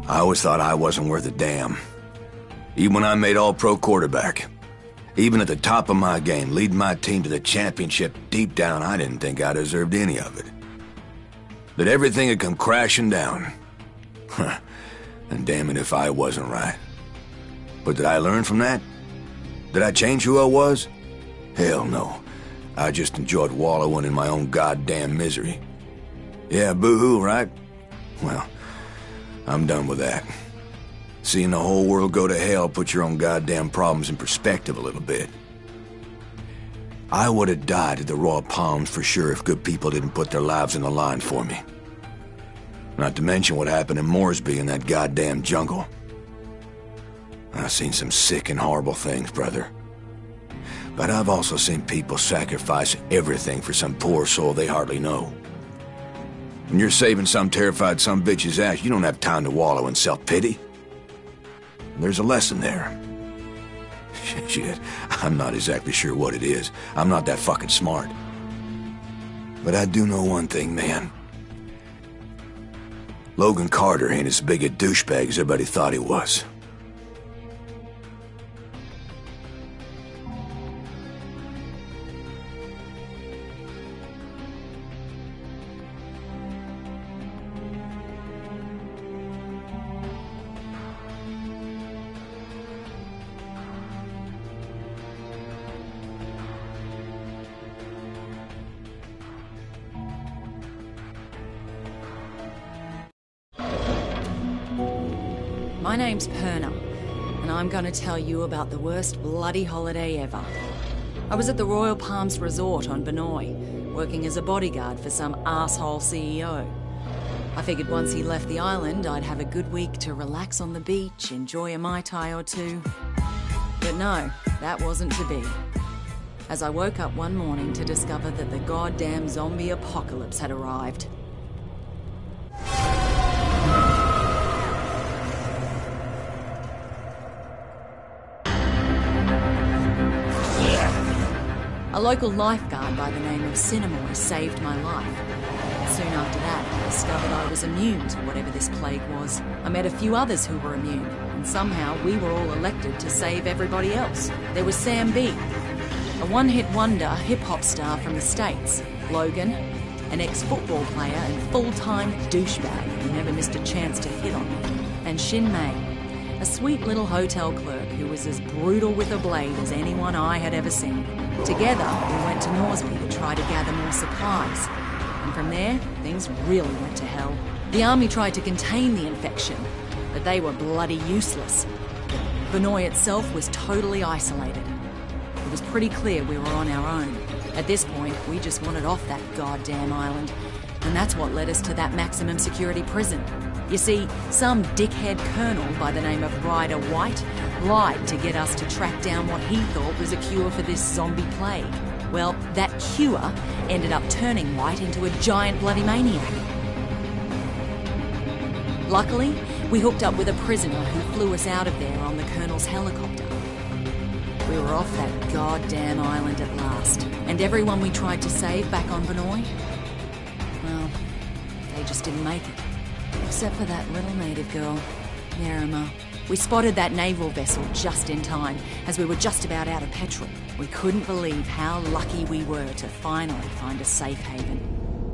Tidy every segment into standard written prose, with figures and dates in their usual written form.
I always thought I wasn't worth a damn. Even when I made all-pro quarterback. Even at the top of my game, leading my team to the championship, deep down I didn't think I deserved any of it. That everything had come crashing down. And damn it if I wasn't right. But did I learn from that? Did I change who I was? Hell no. I just enjoyed wallowing in my own goddamn misery. Yeah, boo-hoo, right? Well, I'm done with that. Seeing the whole world go to hell puts your own goddamn problems in perspective a little bit. I would have died at the Royal Palms for sure if good people didn't put their lives on the line for me. Not to mention what happened in Moresby in that goddamn jungle. I've seen some sick and horrible things, brother. But I've also seen people sacrifice everything for some poor soul they hardly know. When you're saving some terrified bitch's ass, you don't have time to wallow in self-pity. There's a lesson there. Shit, I'm not exactly sure what it is. I'm not that fucking smart. But I do know one thing, man. Logan Carter ain't as big a douchebag as everybody thought he was. My name's Perna, and I'm gonna tell you about the worst bloody holiday ever. I was at the Royal Palms Resort on Vinoy, working as a bodyguard for some asshole CEO. I figured once he left the island, I'd have a good week to relax on the beach, enjoy a Mai Tai or two. But no, that wasn't to be. As I woke up one morning to discover that the goddamn zombie apocalypse had arrived. A local lifeguard by the name of Cinemoy saved my life. Soon after that, I discovered I was immune to whatever this plague was. I met a few others who were immune, and somehow we were all elected to save everybody else. There was Sam B, a one-hit wonder hip-hop star from the States. Logan, an ex-football player and full-time douchebag who never missed a chance to hit on me. And Shin Mei, a sweet little hotel clerk who was as brutal with a blade as anyone I had ever seen. Together, we went to Moresby to try to gather more supplies. And from there, things really went to hell. The army tried to contain the infection, but they were bloody useless. Vinoy itself was totally isolated. It was pretty clear we were on our own. At this point, we just wanted off that goddamn island. And that's what led us to that maximum security prison. You see, some dickhead colonel by the name of Ryder White lied to get us to track down what he thought was a cure for this zombie plague. Well, that cure ended up turning White into a giant bloody maniac. Luckily, we hooked up with a prisoner who flew us out of there on the colonel's helicopter. We were off that goddamn island at last. And everyone we tried to save back on Vinoy, well, they just didn't make it. Except for that little native girl, Nerima. We spotted that naval vessel just in time, as we were just about out of petrol. We couldn't believe how lucky we were to finally find a safe haven.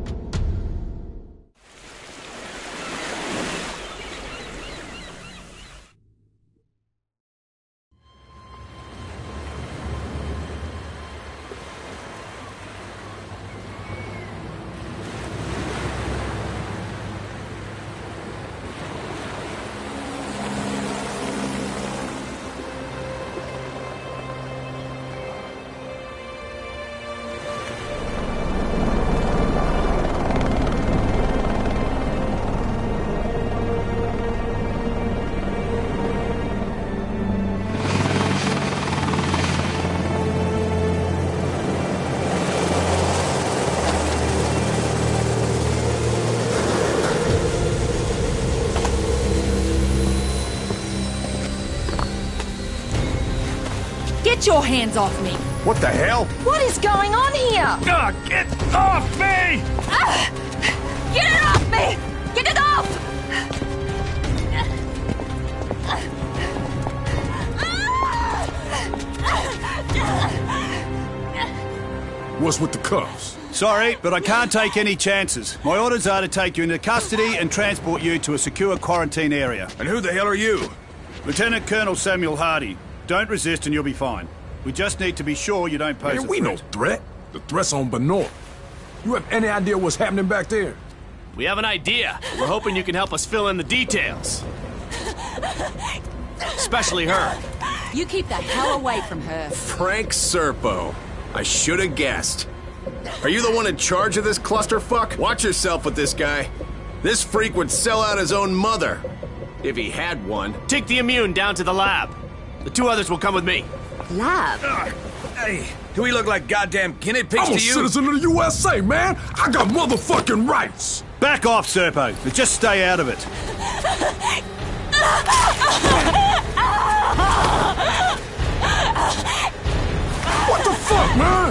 Get your hands off me! What the hell? What is going on here? Get off me! Get it off me! Get it off! us with the cuffs. Sorry, but I can't take any chances. My orders are to take you into custody and transport you to a secure quarantine area. And who the hell are you? Lieutenant Colonel Samuel Hardy. Don't resist and you'll be fine. We just need to be sure you don't pose a Man, we threat. no threat. The threat's on Benoit. You have any idea what's happening back there? We have an idea. We're hoping you can help us fill in the details. Especially her. You keep the hell away from her. Frank Serpo. I should have guessed. Are you the one in charge of this clusterfuck? Watch yourself with this guy. This freak would sell out his own mother. If he had one. Take the immune down to the lab. The two others will come with me. Lab? Hey, do we look like goddamn guinea pigs I'm a to you? citizen of the USA, man. I got motherfucking rights. Back off, Serpo, but just stay out of it. What the fuck, man?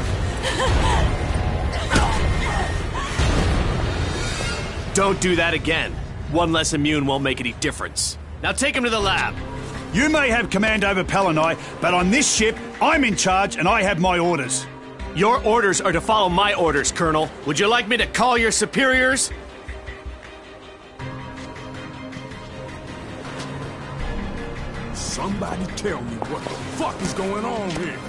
Don't do that again. One less immune won't make any difference. Now take him to the lab. You may have command over Palanai, but on this ship, I'm in charge and I have my orders. Your orders are to follow my orders, Colonel. Would you like me to call your superiors? Somebody tell me what the fuck is going on here.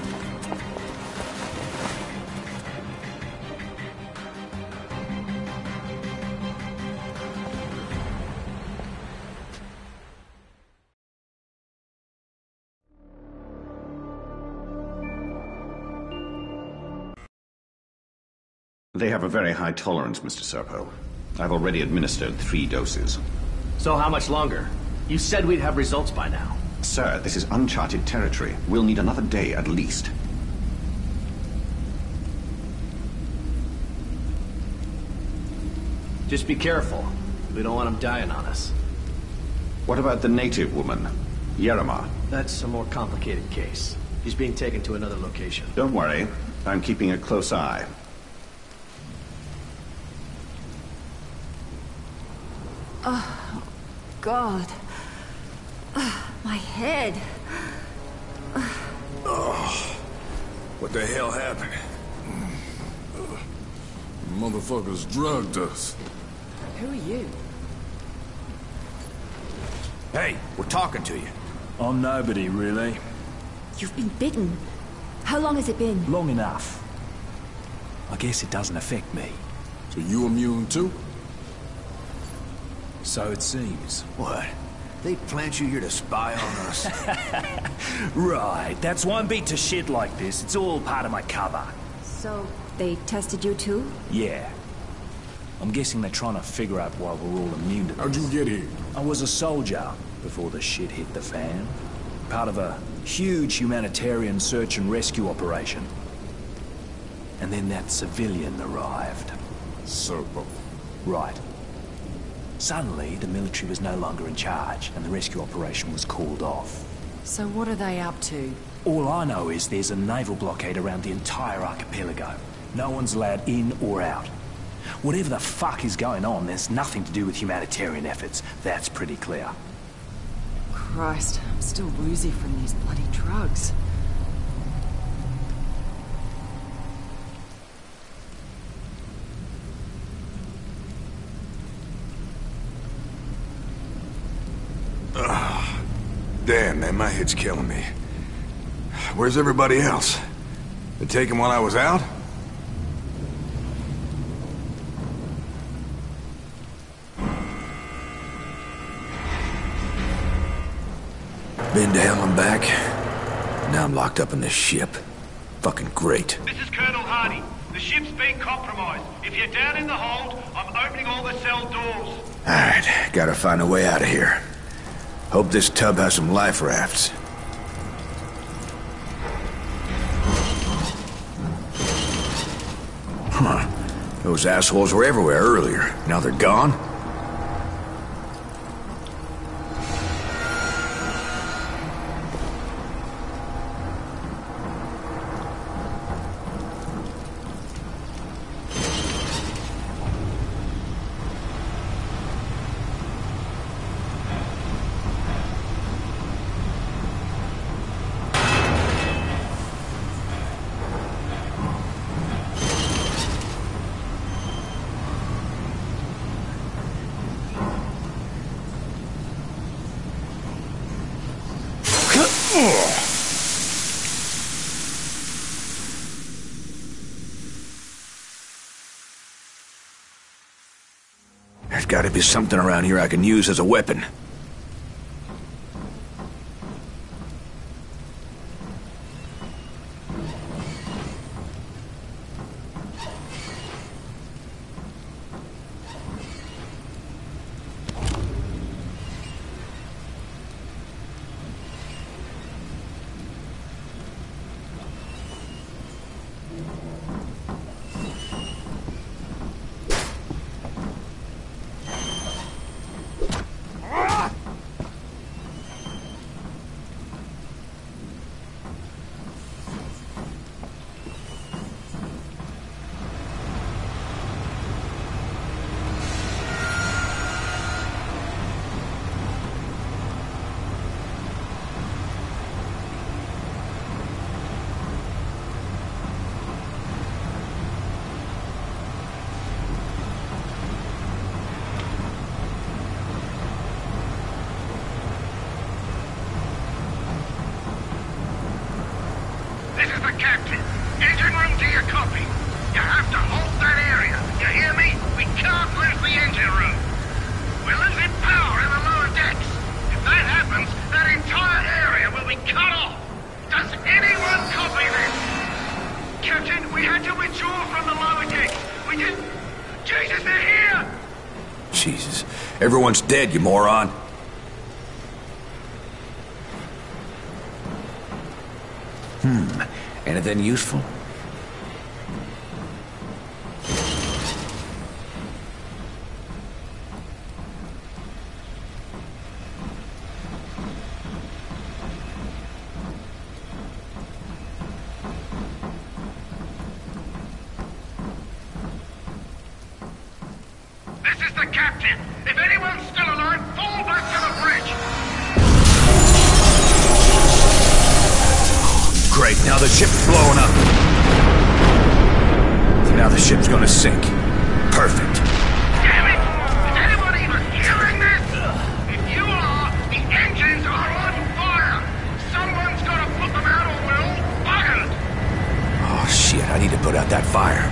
They have a very high tolerance, Mr. Serpo. I've already administered 3 doses. So how much longer? You said we'd have results by now. Sir, this is uncharted territory. We'll need another day at least. Just be careful. We don't want them dying on us. What about the native woman, Yerima? That's a more complicated case. He's being taken to another location. Don't worry. I'm keeping a close eye. Oh, God. My head. What the hell happened? Motherfuckers drugged us. Who are you? Hey, we're talking to you. I'm nobody, really. You've been bitten. How long has it been? Long enough. I guess it doesn't affect me. So you immune too? So it seems. What? They plant you here to spy on us? Right, that's why I'm beat to shit like this. It's all part of my cover. So, they tested you too? Yeah. I'm guessing they're trying to figure out why we're all immune to this. How'd you get here? I was a soldier before the shit hit the fan. Part of a huge humanitarian search and rescue operation. And then that civilian arrived. Serpo. Right. Suddenly, the military was no longer in charge, and the rescue operation was called off. So what are they up to? All I know is there's a naval blockade around the entire archipelago. No one's allowed in or out. Whatever the fuck is going on, there's nothing to do with humanitarian efforts. That's pretty clear. Christ, I'm still woozy from these bloody drugs. Damn, man, my head's killing me. Where's everybody else? They take him while I was out? Been to hell and back. Now I'm locked up in this ship. Fucking great. This is Colonel Hardy. The ship's been compromised. If you're down in the hold, I'm opening all the cell doors. Alright, gotta find a way out of here. Hope this tub has some life rafts. Huh. Those assholes were everywhere earlier. Now they're gone? There's gotta be something around here I can use as a weapon. This is the captain. Engine room to your copy. You have to hold that area. You hear me? We can't lose the engine room. We're losing power in the lower decks. If that happens, that entire area will be cut off. Does anyone copy this? Captain, we had to withdraw from the lower decks. We didn't... Jesus, they're here! Jesus. Everyone's dead, you moron. Anything useful? This is the captain. If anyone's still alive, fall back to the bridge. Great, now the ship's blowing up. Now the ship's gonna sink. Perfect. Damn it! Is anyone even hearing this? If you are, the engines are on fire! Someone's gotta put them out or we're all buggered! Oh shit, I need to put out that fire.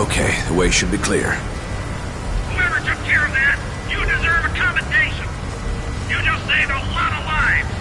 Okay, the way should be clear. Whoever took care of that, you deserve a commendation. You just saved a lot of lives.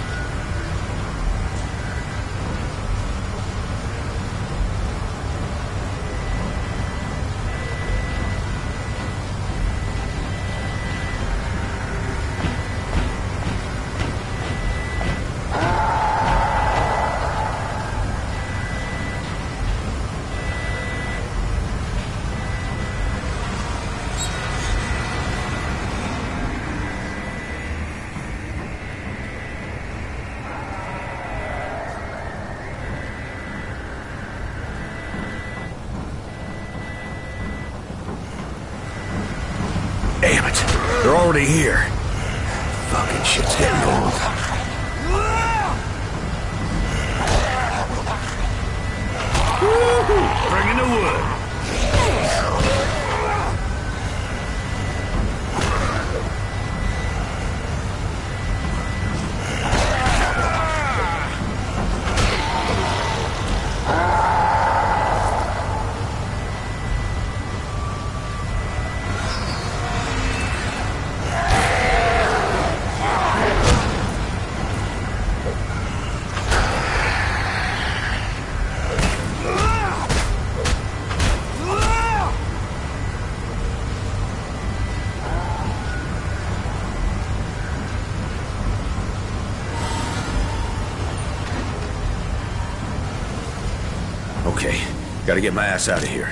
Damn it. They're already here. Fucking shit's getting old. Bring in the wood. Okay, gotta get my ass out of here.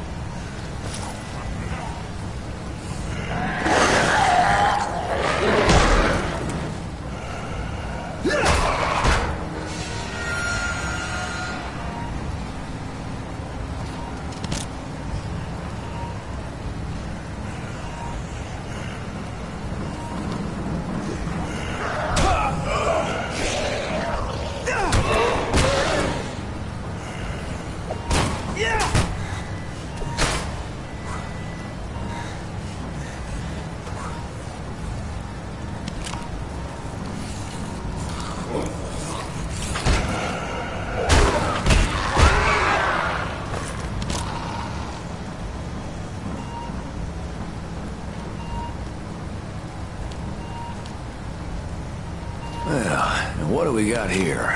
Well, and what do we got here?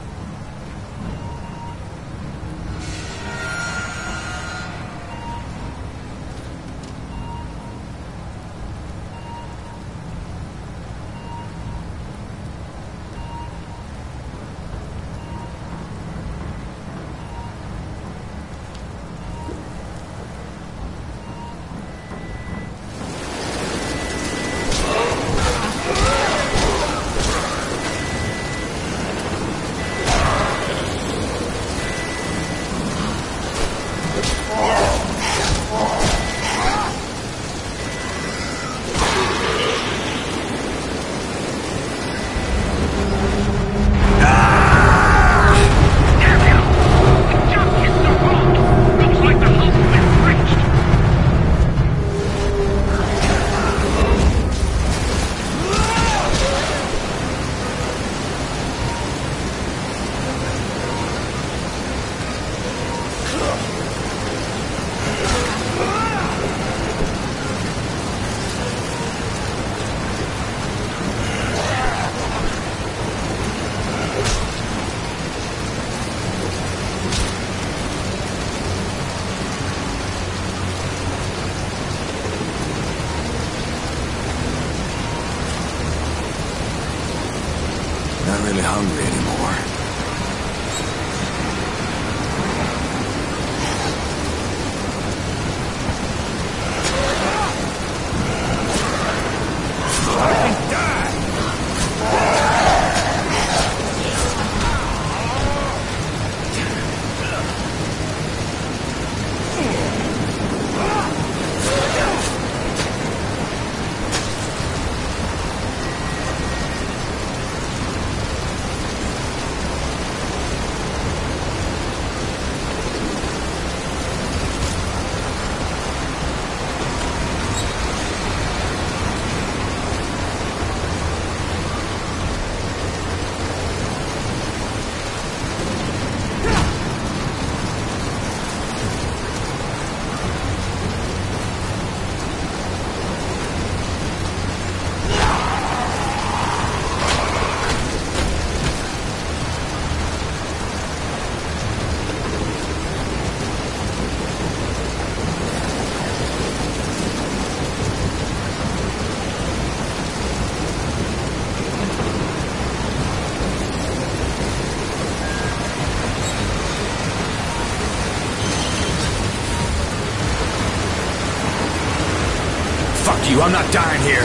Not really hungry anymore. you. I'm not dying here.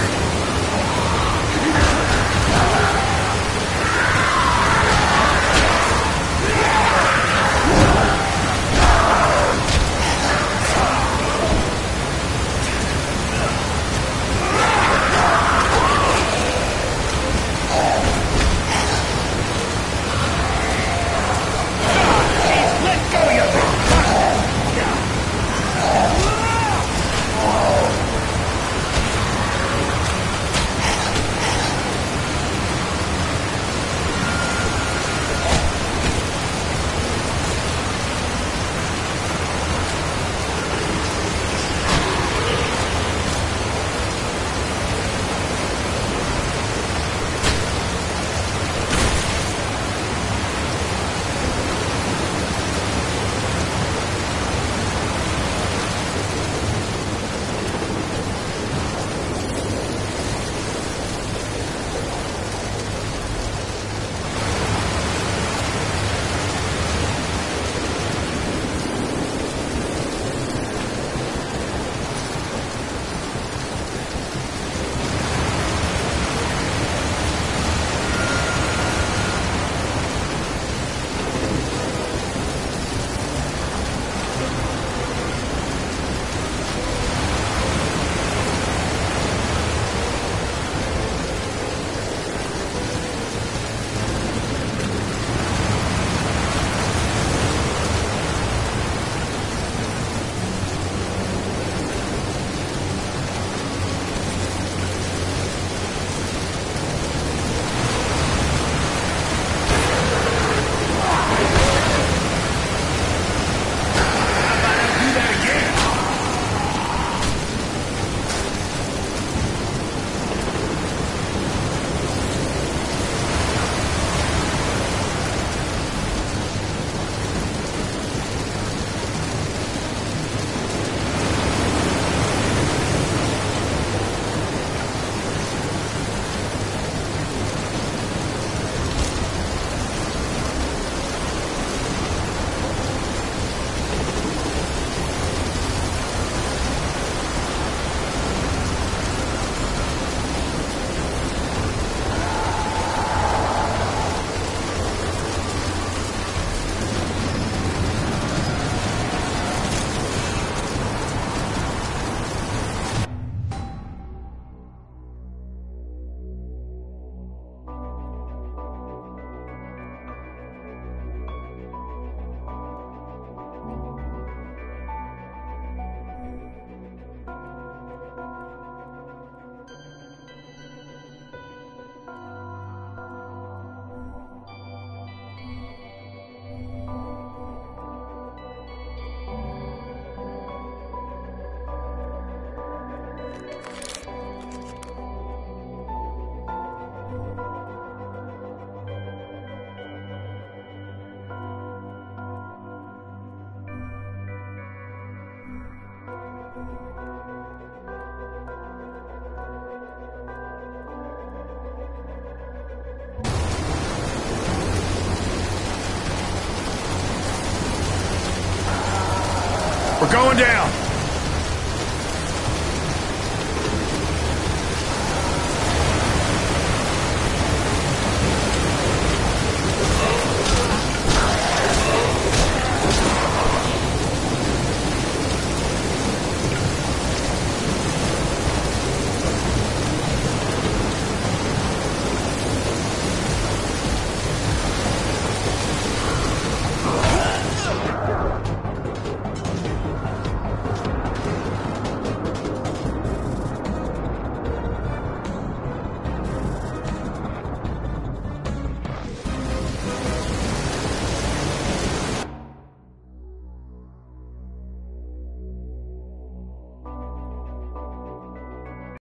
We're going down.